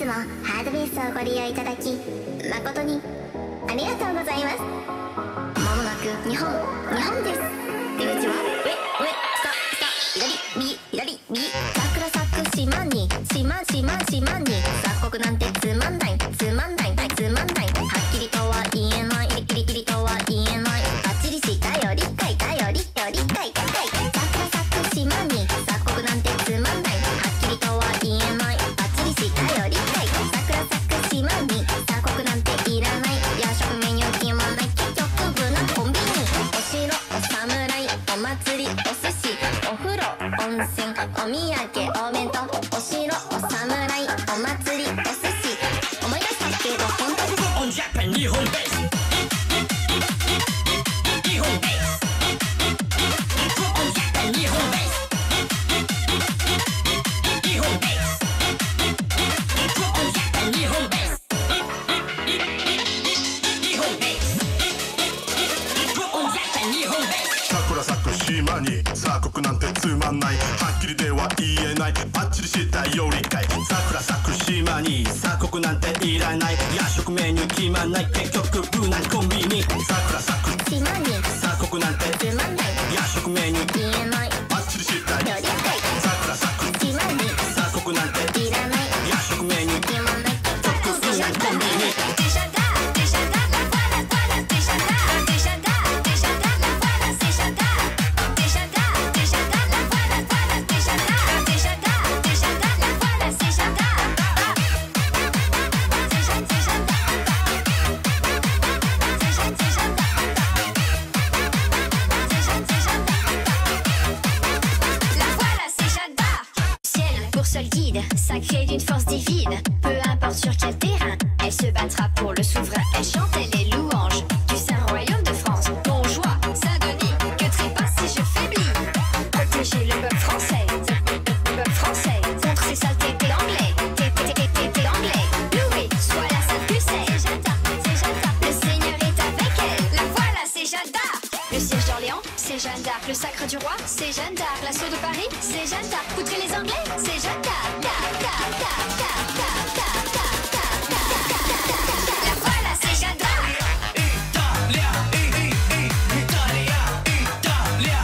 つもハードベースをご利用いただき誠にありがとうございます。まもなく日本です。出口は左右桜咲く島に鎖国なんてつまんないはっきりとは言えないキリとは言えないバッチリしたよ理解桜咲く島に鎖国なんてつまんないはっきりとは言えないバッチリしたよ理解桜咲く島に鎖国なんていらない夜食メニュー決まんない結局無難コンビニお城お侍お祭りお寿司お風呂温泉お土産お弁当お城お侍お祭りお寿司思い出したけど本当にオンジャパン日本ベース日本ベースオンジャパン日本ベース日本ベースオンジャパン日本ベース日本ベースオンジャパン日本ベース桜咲く島に鎖国なんてつまんないはっきりでは言えないバッチリしたよ理解桜咲く島に鎖国なんていらない夜食メニュー決まんない結局無難コンビニ桜咲く島に鎖国なんてつまんない夜食メニュー言えないバッチリしたよ理解桜咲く島に鎖国なんていらない夜食メニュー決まんない結局無難コンビニ Seul guide, sacrée d'une force divine. Peu importe sur quel terrain, elle se battra pour le souverain. Elle chantait les louanges du Saint Royaume de France. Montjoie, Saint-Denis, que trépasse si je faiblis. Protéger le peuple français contre ces saletés d'anglais. T'es anglais. Loué soit la sainte Pucelle. Le Seigneur est avec elle. La voilà, c'est Jeanne d'Arc. Le siège d'Orléans, c'est Jeanne d'Arc. Le sacre du roi, c'est Jeanne d'Arc. L'assaut de Paris, c'est Jeanne d'Arc. Poutrer les Anglais, c'est Jeanne d'Arc. La voilà, c'est Jeanne d'Arc. Italia, Italia, Italia,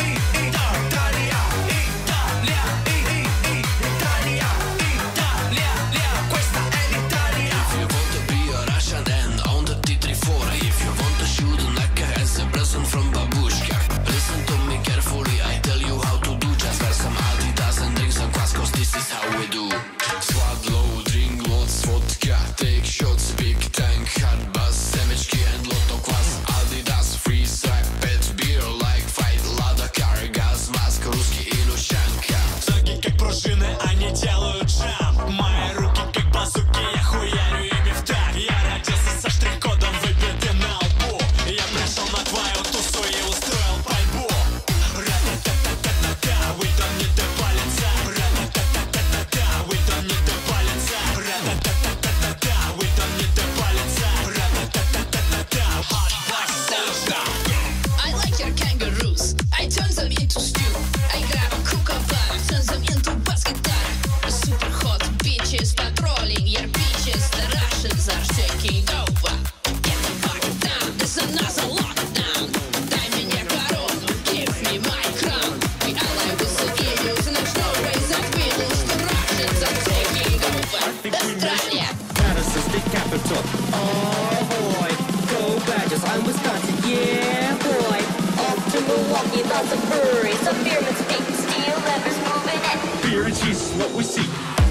questa è l'Italia. If you want to be a Russian and on the T-34, if you want to shoot like as a present from babushka, listen to me carefully, I tell you how to do. Just wear some Adidas and drink some kvass, cause this is how we do. Swat low, drink lots vodka, take shots, big tank, hard bass, semečki and lot of kvass. Adidas, free strap, pet beer, like fight, lada car, gas mask, русский и лущанка. Ноги как пружины, они делают джамп. Мои руки как базуки, я хуярю ими в так. Я родился со штрих-кодом выбитым на лбу. Я пришел на твою тусу и устроил пальбу. Ра-та-та-та-та-та, we don't need the полица. Ра-та-та-та-та-та, we don't need the полица. Ра-та-та-та-та-та, we don't need the полица. Ра-та-та-та-та-та, hot pasta. I like your kangaroos. I turn them into stew. I grab a kookaburra, turn them into basket guitar. Super hot bitches patrolling your beaches. The Russians are taking over. Get the fuck down. There's another lockdown. Дай мне корону, give me my crown. We ally with civilians, and there's no ways of winning. The Russians are taking over. Australia. Madison's the capital. Oh boy, go Badgers, I'm Wisconsin, yeah boy. Off to Milwaukee, lots of breweries, some beer with steak, steel levers moving in. Beer and cheese is what we see.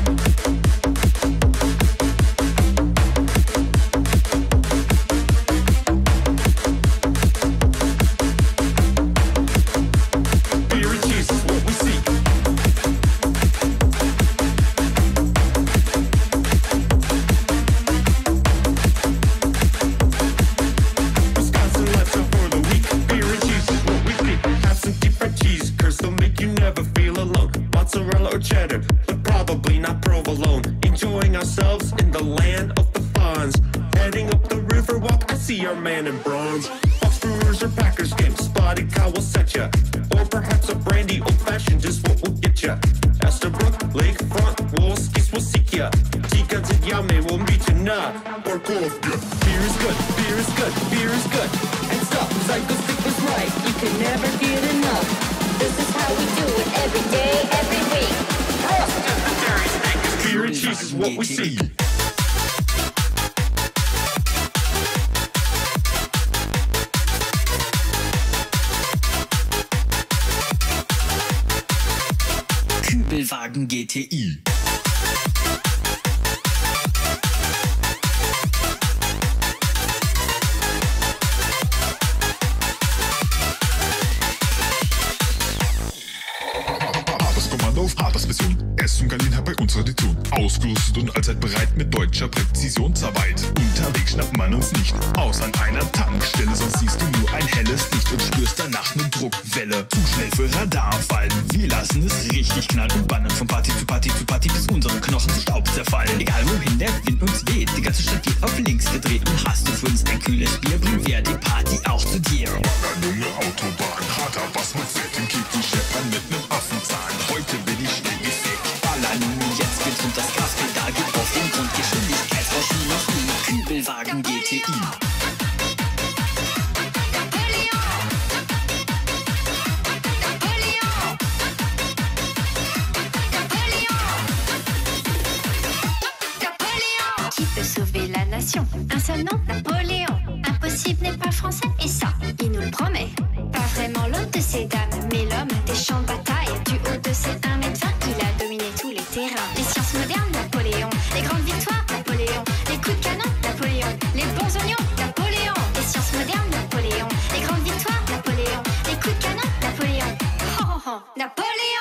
Beer and cheese is what we see. Wisconsin left up for the week. Beer and cheese is what we see. Have some different cheese curds, they'll make you never feel alone. Mozzarella or cheddar, but probably not provolone. Enjoying ourselves in the land of the fawns. Heading up the river walk, I see our man in bronze. Walks through Brewers or Packers game, spotted cow will set ya. Or perhaps a brandy old fashioned is what will get ya. Estabrook, Lakefront, Wolski's will seek ya. Tikas and Yame will meet ya now. Or Golovka. Beer is good, beer is good, beer is good. And stop, Psycho Stick was right. You can never get enough. This is how we do it every day, every week. Frost is the dairy snake, 'cause beer and cheese is what we seek. Kübelwagen GTI. Harpers Mission. Es und Galin hat bei uns Tradition. Ausgerüstet und allzeit bereit mit deutscher Präzision zur Arbeit. Unterwegs schnappt man uns nicht aus an einer Tankstelle, sonst siehst du nur ein helles Licht und spürst danach eine Druckwelle. Zu schnell für Radarfallen. Wir lassen es richtig knallen und bannern von Party zu Party zu Party, bis unsere Knochen zu Staub zerfallen. Egal wohin der Wind uns weht, die ganze Stadt geht auf links gedreht. Und hast du für uns ein kühles Bier, bringen wir die Party auch zu dir. Junge Autobahn, harter Bass mit fettem Kick, die scheppern mit nem Affenzahn. Heute bin ich schnell gefickt. Ballern, jetzt geht's und das Gaspedal geht auf den Grund. Geschwindigkeitsrausch wie noch nie. Kübelwagen GTI. Qui peut sauver la nation? Un seul nom, Napoléon. Impossible n'est pas français, et ça, il nous le promet. Pas vraiment l'homme de ces dames, mais l'homme des champs de bataille. Du haut de ses 1m20, il a dominé tous les terrains. Les sciences modernes, Napoléon. Les grandes victoires, Napoléon. Les coups de canon, Napoléon. Les bons oignons, Napoléon. Les sciences modernes, Napoléon. Les grandes victoires, Napoléon. Les coups de canon, Napoléon. Oh, oh, oh, Napoléon!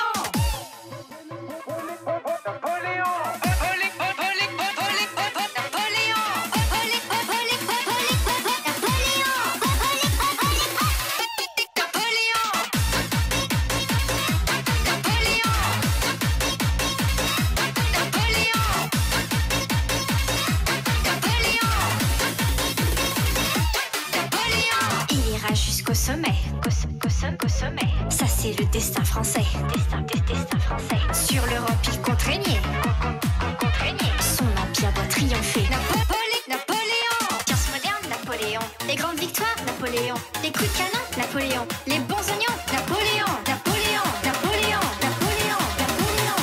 Jusqu'au sommet, qu'au sommet. Ça c'est le destin français. Destin français. Sur l'Europe il contraignait. Son empire doit triompher. Napoléon. Science moderne, Napoléon. Les grandes victoires, Napoléon. Les coups de canon, Napoléon. Les bons oignons, Napoléon. Napoléon. Napoléon. Napoléon. Napoléon.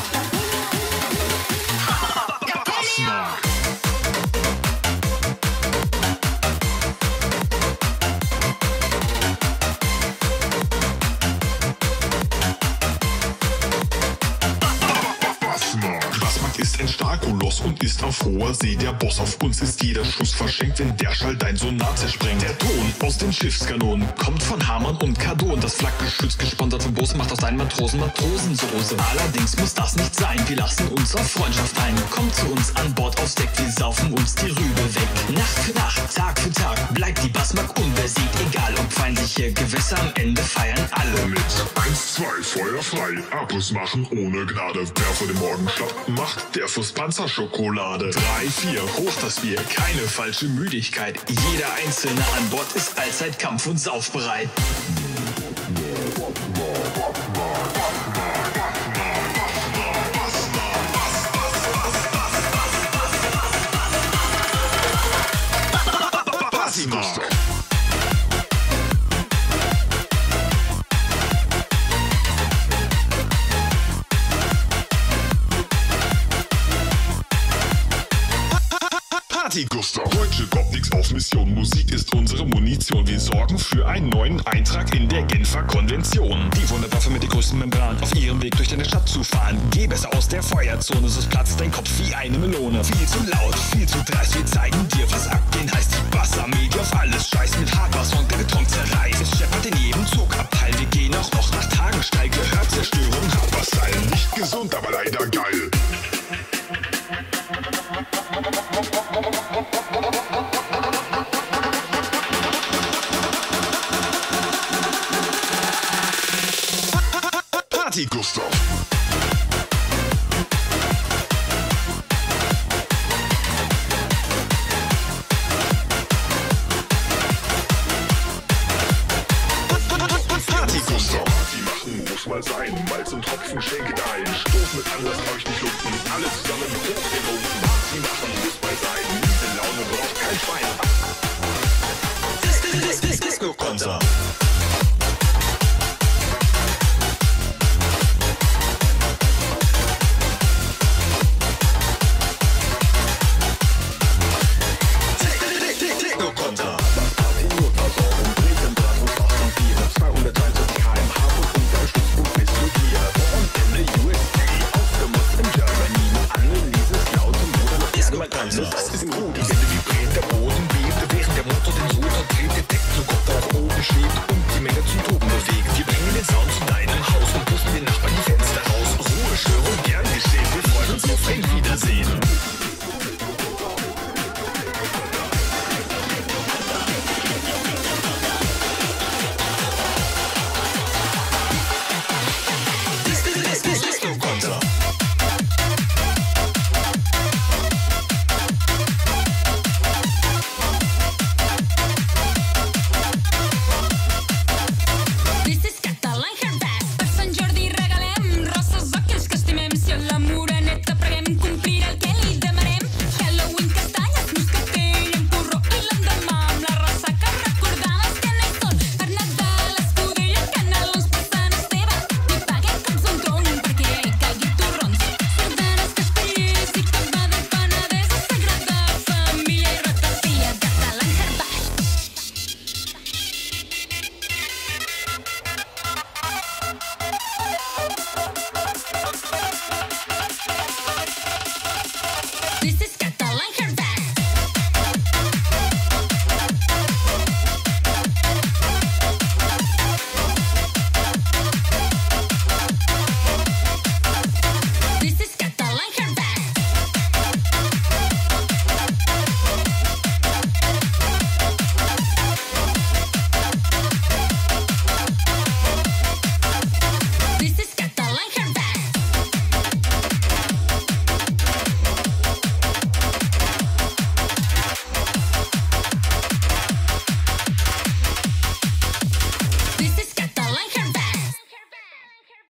Napoléon. Ist ein Starkoloss und ist auf hoher See der Boss. Auf uns ist jeder Schuss verschenkt, wenn der Schall dein Sonar zersprengt. Der Ton aus den Schiffskanonen kommt von Hamann und Kardon. Das Flakgeschütz gesponsert von Bose macht aus seinen Matrosen Matrosensoße. Allerdings muss das nicht sein, wir lassen uns auf Freundschaft ein. Kommt zu uns an Bord aufs Deck, wir saufen uns die Rübe weg. Nacht für Nacht, Tag für Tag bleibt die Bassmark unbesiegt. Egal ob feindliche Gewässer, am Ende feiern alle mit. 1, 2, Feuer frei, Abus machen ohne Gnade. Wer vor dem Morgen schlapp macht, der fürs Panzerschokolade. 3, 4, hoch das Bier, keine falsche Müdigkeit. Jeder Einzelne an Bord ist allzeit kampf- und saufbereit. Gustav. Deutsche kommt nix auf Mission, Musik ist unsere Munition. Wir sorgen für einen neuen Eintrag in der Genfer Konvention. Die Wunderwaffe mit der größten Membran, auf ihrem Weg durch deine Stadt zu fahren. Geh besser aus der Feuerzone, sonst platzt dein Kopf wie eine Melone. Viel zu laut, viel zu dreist, wir zeigen dir, was abgehen heißt. Die Bassarmee, die auf alles scheißt, mit Hardbass-Song der Beton zerreißt. Es scheppert in jedem Zugabteil, wir gehen auch noch nach Tagen steil. Gehörzerstörung, Hardbass-Style, nicht gesund, aber leider geil. Party Gustav. Hüpfen, shake it ein, stoß mit an, lasst euch nicht lupfen. Alle zusammen hoch den Ofen, Party machen, Fußball sein. Diese Laune braucht kein Schwein. Disco-Konter. This